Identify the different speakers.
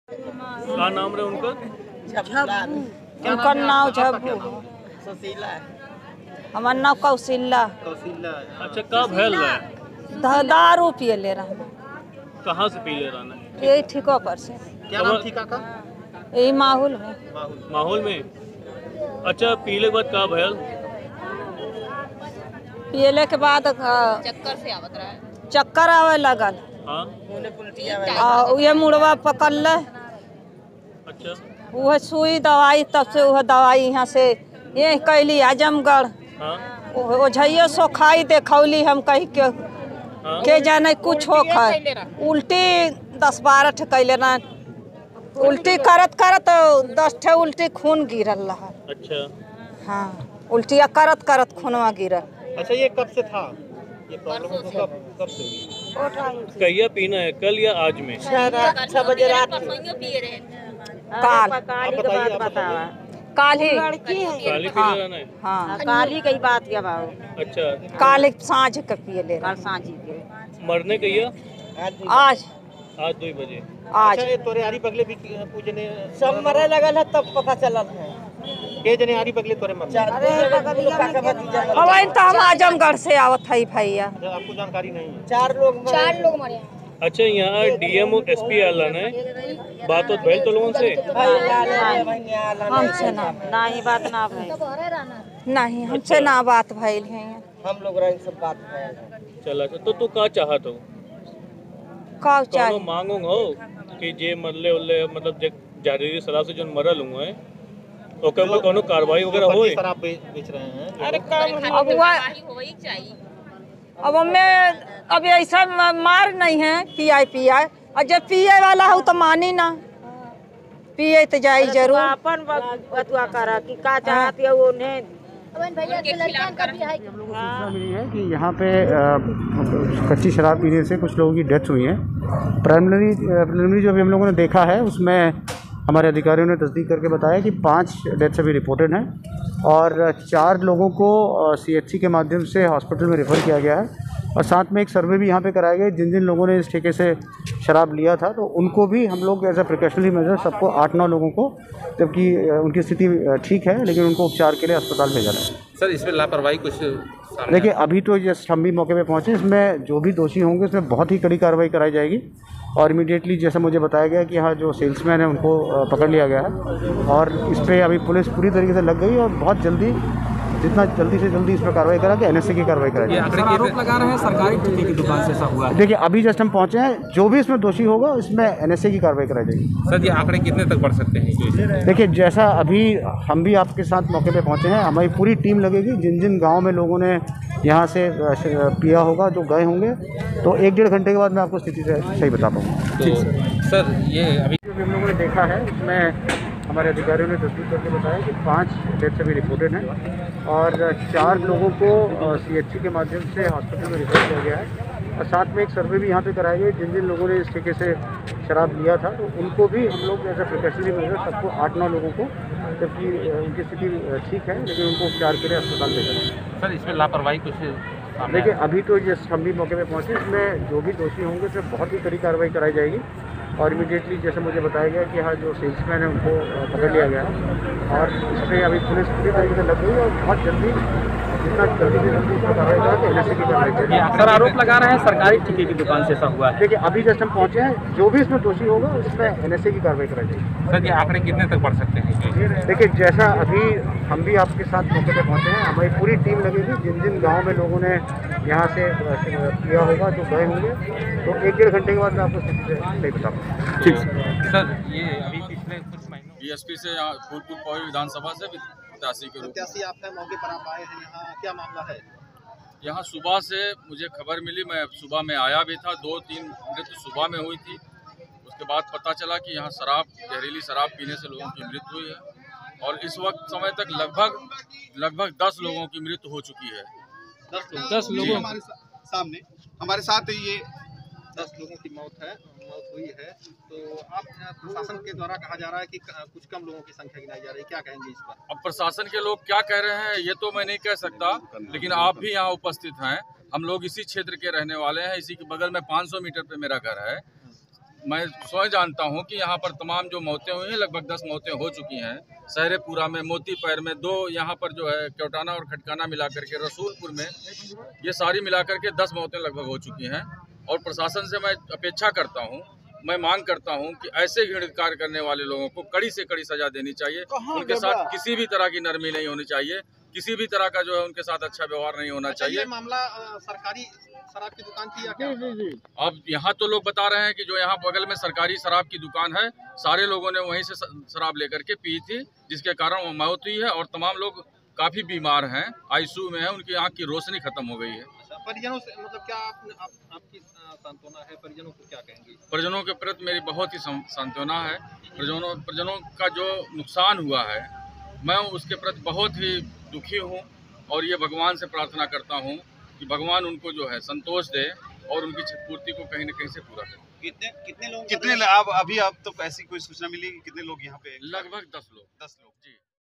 Speaker 1: क्या नाम रहे उनका?
Speaker 2: उनका नाम झब्बू, हमार नाम कौशिला।
Speaker 1: अच्छा, कब भैल रहा?
Speaker 2: दारू पिए ले रहा।
Speaker 1: कहाँ से पी ले रहा?
Speaker 2: यही ठीको पर से।
Speaker 3: क्या नाम थी काका?
Speaker 2: यही माहौल में।
Speaker 1: माहौल में? अच्छा, पीले के बाद का भैल?
Speaker 2: पियले के बाद
Speaker 4: चक्कर से आवत रहा है,
Speaker 2: चक्कर आवे लगल।
Speaker 1: हाँ,
Speaker 2: ये मुड़वा पकड़ ले।
Speaker 1: अच्छा,
Speaker 2: वह सुई दवाई, तब से वह दवाई यहाँ से ये कैली आजमगढ़।
Speaker 1: हाँ,
Speaker 2: ओझैयो सो खाई देखौली हम कही
Speaker 1: हाँ।
Speaker 2: के जाने कुछ हो खाए। उल्टी 10-12 ठे कैले ना, उल्टी करत करत 10 ठे उल्टी खून गिरल रहा।
Speaker 1: अच्छा,
Speaker 2: हाँ, उल्टिया करत करत खूनवा गिरल।
Speaker 3: अच्छा, ये कब से था ये प्रॉब्लम? कब से हुई?
Speaker 1: कहिया पीना है, कल या आज में?
Speaker 2: 6 बजे रात
Speaker 4: पिए रहे।
Speaker 2: काल काल ही
Speaker 1: काली पी ले रहा है?
Speaker 2: हाँ,
Speaker 5: काली कई बात क्या बाबू?
Speaker 1: अच्छा,
Speaker 2: काल सांझ के पिए ले
Speaker 5: कल सांझी के
Speaker 1: मरने कहिया?
Speaker 2: आज
Speaker 1: 2 बजे।
Speaker 2: आज
Speaker 3: अच्छा, ये तोरे आरी बगले भी पूजने
Speaker 2: सब मरे लगल है तब पता चलल है।
Speaker 3: के जने आरी बगले तोरे मर?
Speaker 2: अब तो हम आजमगढ़ से आवत है भैया।
Speaker 3: आपको जानकारी नहीं है?
Speaker 2: 4 लोग
Speaker 4: मरे।
Speaker 1: अच्छा, यहाँ डीएम एसपी आला ने बात तो भैल तो लोगों से?
Speaker 2: हमसे ना
Speaker 5: नहीं बात ना भाई,
Speaker 2: नहीं, हमसे ना बात भइल है।
Speaker 3: हम लोग रही सब बात है।
Speaker 1: चला, तो तू का चाहत हो?
Speaker 2: का
Speaker 1: कोनो
Speaker 2: चाहिए?
Speaker 1: मांगो हो कि जे मरले उरले मतलब जे जहरीली शराब से जो मरल हुए ओकर ऊपर कोनो कार्रवाई वगैरह होए?
Speaker 3: शराब बेच रहे हैं।
Speaker 2: अरे
Speaker 4: अब होई चाहिए।
Speaker 2: अब हमें अब ऐसा मार नहीं है पियाई और जब पिए वाला हो तो मानी ना, पिए तो जाई जरूर।
Speaker 5: अपन बतुआ करा कि का चाहती है उन्हें।
Speaker 6: सूचना मिली है कि यहाँ पे कच्ची शराब पीने से कुछ लोगों की डेथ हुई है। प्रिलिमिनरी जो अभी हम लोगों ने देखा है उसमें हमारे अधिकारियों ने तस्दीक करके बताया कि 5 डेथ्स अभी रिपोर्टेड हैं और 4 लोगों को सीएचसी के माध्यम से हॉस्पिटल में रेफ़र किया गया है और साथ में एक सर्वे भी यहाँ पे कराया गया। जिन जिन लोगों ने इस ठेके से शराब लिया था तो उनको भी हम लोग एज अ प्रिकॉशनरी मेजर सबको 8-9 लोगों को, जबकि उनकी स्थिति ठीक है लेकिन उनको उपचार के लिए अस्पताल भेजा है।
Speaker 7: सर, इसमें लापरवाही कुछ?
Speaker 6: देखिए, अभी तो जस्ट हम भी मौके पे पहुँचे। इसमें जो भी दोषी होंगे उसमें बहुत ही कड़ी कार्रवाई कराई जाएगी और इमीडिएटली जैसा मुझे बताया गया कि यहाँ जो सेल्समैन है उनको पकड़ लिया गया है और इस पर अभी पुलिस पूरी तरीके से लग गई और बहुत जल्दी, जितना जल्दी से जल्दी इस पर कार्रवाई करा के एनएसए की कार्रवाई कराई जाएगी।
Speaker 8: आरोप लगा रहे हैं सरकारी ठेके की दुकान से ऐसा हुआ है।
Speaker 6: देखिए, अभी जस्ट हम पहुँचे हैं, जो भी इसमें दोषी होगा इसमें एनएसए की कार्रवाई कराई जाएगी।
Speaker 7: सर, ये आंकड़े कितने तक बढ़ सकते हैं?
Speaker 6: देखिए, जैसा अभी हम भी आपके साथ मौके पे पहुंचे हैं, हमारी पूरी टीम लगेगी। जिन जिन गांव में लोगों ने यहाँ से पिया होगा, जो गए होंगे, तो 1-1.5 घंटे के बाद मैं आपको स्थिति से सही बता पाऊँगा।
Speaker 7: तो सर, ये अभी
Speaker 6: जो भी हम लोगों ने देखा है उसमें हमारे अधिकारियों ने तस्दीक करके बताया कि 5 डेथ्स अभी रिपोर्टेड हैं और 4 लोगों को सीएचसी के माध्यम से हॉस्पिटल में रेफर किया गया है और साथ में एक सर्वे भी यहाँ पे कराया गया। जिन जिन लोगों ने इस ठेके से शराब लिया था तो उनको भी हम लोग एज अ प्रिकॉशनरी मेजर सबको 8-9 लोगों को, जबकि उनकी स्थिति ठीक है लेकिन उनको उपचार के लिए अस्पताल भेजा है।
Speaker 7: सर, इसमें लापरवाही कुछ?
Speaker 6: देखिए, अभी तो जस्ट हम भी मौके पे पहुँचे। इसमें जो भी दोषी होंगे उसमें बहुत ही कड़ी कार्रवाई कराई जाएगी और इमीडिएटली जैसे मुझे बताया गया कि यहाँ जो सेल्समैन है उनको पकड़ लिया गया है और इस पर अभी पुलिस पूरी तरीके से लग गई और बहुत जल्दी, जितना जल्दी से जल्दी इस पर कार्रवाई करा के एनएसए की कार्रवाई करेगी।
Speaker 8: सर, आरोप लगा रहे हैं सरकारी ठेके की दुकान से ऐसा हुआ है।
Speaker 6: देखिए, अभी जस्ट हम पहुँचे हैं, जो भी इसमें दोषी होगा उसमें एनएसए की कार्रवाई कराई जाएगी।
Speaker 7: सर, ये आंकड़े कितने तक बढ़ सकते हैं?
Speaker 6: देखिए, जैसा अभी हम भी आपके साथ मौके पे पहुँचे हैं, हमारी पूरी टीम लगेगी। जिन जिन गाँव में लोगों ने यहाँ से किया होगा, जो गए होंगे, तो 1-1.5 घंटे के बाद मैं आपको स्थिति से सही बता पाऊँगा। ठीक
Speaker 7: सर, ये अभी पिछले कुछ महीनों
Speaker 9: बीएसपी से यहाँ फूलपुर पहुंचे विधानसभा से प्रत्याशी के रूप में।
Speaker 3: प्रत्याशी आप है, मौके पर आप आए हैं, यहाँ क्या मामला है?
Speaker 9: यहाँ सुबह से मुझे खबर मिली, मैं सुबह में आया भी था। 2-3 मृत्यु सुबह में हुई थी। उसके बाद पता चला कि यहाँ जहरीली शराब पीने से लोगों की मृत्यु हुई है और इस वक्त समय तक लगभग 10 लोगों की मृत्यु हो चुकी है।
Speaker 3: 10 लोगों हमारे सामने, हमारे साथ ये 10 लोगों की मौत हुई है। तो आप प्रशासन के द्वारा कहा जा रहा है कि कुछ कम लोगों की संख्या गिनाई जा रही है, क्या कहेंगे इस पर?
Speaker 9: अब प्रशासन के लोग क्या कह रहे हैं ये तो मैं नहीं कह सकता, लेकिन आप भी यहाँ उपस्थित हैं। हम लोग इसी क्षेत्र के रहने वाले हैं। इसी के बगल में 500 मीटर पे मेरा घर है। मैं स्वयं जानता हूं कि यहाँ पर तमाम जो मौतें हुई हैं, लगभग 10 मौतें हो चुकी हैं। सहरेपुरा में, मोतीपैर में 2, यहाँ पर जो है क्योटाना और खटकाना मिला करके, रसूलपुर में, ये सारी मिला करके 10 मौतें लगभग हो चुकी हैं। और प्रशासन से मैं अपेक्षा करता हूँ, मैं मांग करता हूं कि ऐसे घृणित कार्य करने वाले लोगों को कड़ी से कड़ी सजा देनी चाहिए। उनके साथ किसी भी तरह की नरमी नहीं होनी चाहिए, किसी भी तरह का जो है उनके साथ अच्छा व्यवहार नहीं होना चाहिए।
Speaker 3: ये मामला सरकारी शराब की दुकान की या क्या?
Speaker 9: अब यहाँ तो लोग बता रहे हैं कि जो यहाँ बगल में सरकारी शराब की दुकान है, सारे लोगों ने वहीं से शराब लेकर के पी थी, जिसके कारण वो मौत हुई है। और तमाम लोग काफी बीमार हैं, आईसीयू में हैं, उनकी आंख की रोशनी खत्म हो गई है।
Speaker 3: परिजनों से मतलब क्या आपकी सांत्वना है? परिजनों को क्या कहेंगे?
Speaker 9: परिजनों के प्रति मेरी बहुत ही सांत्वना है। परिजनों का जो नुकसान हुआ है, मैं उसके प्रति बहुत ही दुखी हूँ। और ये भगवान से प्रार्थना करता हूँ कि भगवान उनको जो है संतोष दे और उनकी क्षतिपूर्ति को कहीं न कहीं से पूरा करे।
Speaker 3: कितने लोग अब तो ऐसी कोई सूचना मिली कि कितने लोग यहाँ पे?
Speaker 9: लगभग 10 लोग।
Speaker 3: 10 लोग।
Speaker 9: जी।